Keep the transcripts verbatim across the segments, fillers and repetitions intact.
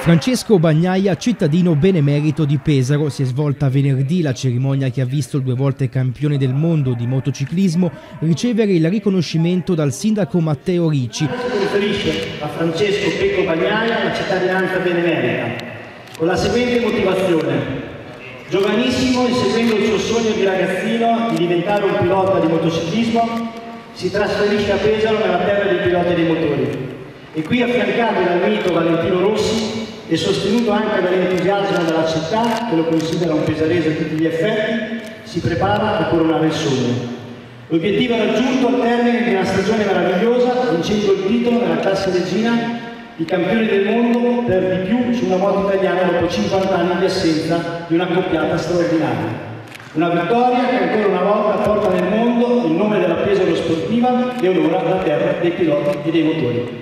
Francesco Bagnaia, cittadino benemerito di Pesaro, si è svolta venerdì la cerimonia che ha visto il due volte campione del mondo di motociclismo ricevere il riconoscimento dal sindaco Matteo Ricci. Si riferisce a Francesco Pecco Bagnaia la cittadinanza benemerita, con la seguente motivazione: giovanissimo, inseguendo il suo sogno di ragazzino di diventare un pilota di motociclismo, si trasferisce a Pesaro, nella terra dei piloti dei motori, e qui, affiancato dal mito Valentino Rossi e sostenuto anche dall'entusiasmo della città, che lo considera un pesarese a tutti gli effetti, si prepara a coronare il sogno. L'obiettivo è raggiunto al termine di una stagione meravigliosa, vincendo il titolo nella classe regina di campione del mondo per di più su una moto italiana dopo cinquanta anni di assenza di una accoppiata straordinaria. Una vittoria che ancora una volta porta nel mondo il nome della Pesaro sportiva e onora la terra dei piloti e dei motori.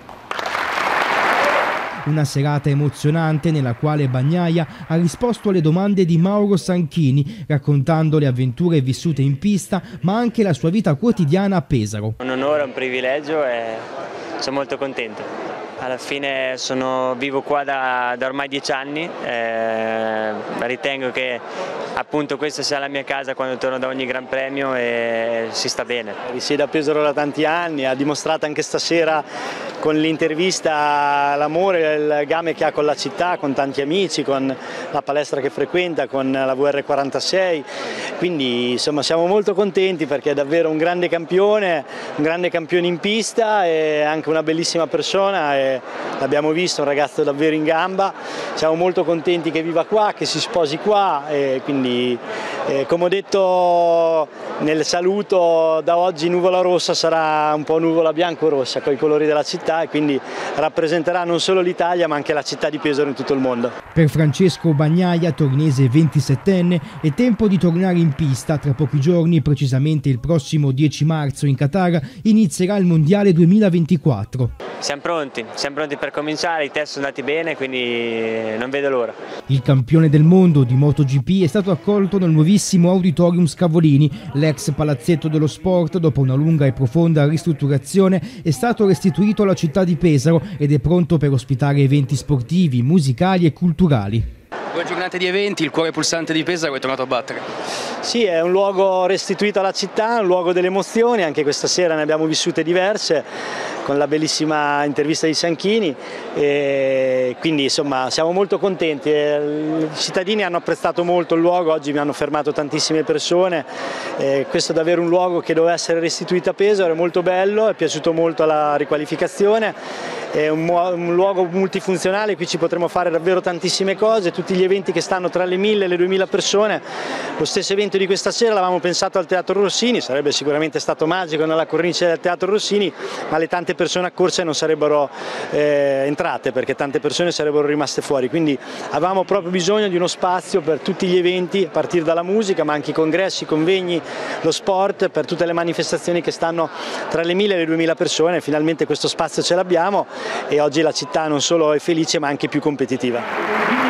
Una serata emozionante nella quale Bagnaia ha risposto alle domande di Mauro Sanchini, raccontando le avventure vissute in pista, ma anche la sua vita quotidiana a Pesaro. Un onore, un privilegio e sono molto contento. Alla fine sono, vivo qua da, da ormai dieci anni, eh, ritengo che appunto questa sia la mia casa quando torno da ogni Gran Premio e si sta bene. Risiede a Pesaro da tanti anni, ha dimostrato anche stasera con l'intervista l'amore e il legame che ha con la città, con tanti amici, con la palestra che frequenta, con la V R quarantasei, quindi insomma siamo molto contenti perché è davvero un grande campione, un grande campione in pista e anche una bellissima persona, e l'abbiamo visto, un ragazzo davvero in gamba. Siamo molto contenti che viva qua, che si sposi qua, e quindi eh, come ho detto nel saluto, da oggi nuvola rossa sarà un po' nuvola bianco-rossa con i colori della città, e quindi rappresenterà non solo l'Italia ma anche la città di Pesaro in tutto il mondo. Per Francesco Bagnaia, torinese ventisettenne, è tempo di tornare in pista. Tra pochi giorni, precisamente il prossimo dieci marzo in Qatar, inizierà il Mondiale duemilaventiquattro. Siamo pronti, siamo pronti per cominciare, i test sono andati bene, quindi non vedo l'ora. Il campione del mondo di MotoGP è stato accolto nel nuovissimo Auditorium Scavolini. L'ex palazzetto dello sport, dopo una lunga e profonda ristrutturazione, è stato restituito alla città di Pesaro ed è pronto per ospitare eventi sportivi, musicali e culturali. Due giornate di eventi, il cuore pulsante di Pesaro è tornato a battere. Sì, è un luogo restituito alla città, un luogo delle emozioni, anche questa sera ne abbiamo vissute diverse, con la bellissima intervista di Sanchini, e quindi insomma siamo molto contenti. I cittadini hanno apprezzato molto il luogo, oggi mi hanno fermato tantissime persone, e questo è davvero un luogo che doveva essere restituito a Pesaro, è molto bello, è piaciuto molto la riqualificazione. È un, un luogo multifunzionale, qui ci potremo fare davvero tantissime cose, tutti gli eventi che stanno tra le mille e le duemila persone. Lo stesso evento di questa sera l'avevamo pensato al Teatro Rossini, sarebbe sicuramente stato magico nella cornice del Teatro Rossini, ma le tante persone accorse non sarebbero eh, entrate perché tante persone sarebbero rimaste fuori, quindi avevamo proprio bisogno di uno spazio per tutti gli eventi, a partire dalla musica, ma anche i congressi, i convegni, lo sport, per tutte le manifestazioni che stanno tra le mille e le duemila persone. Finalmente questo spazio ce l'abbiamo e oggi la città non solo è felice ma anche più competitiva.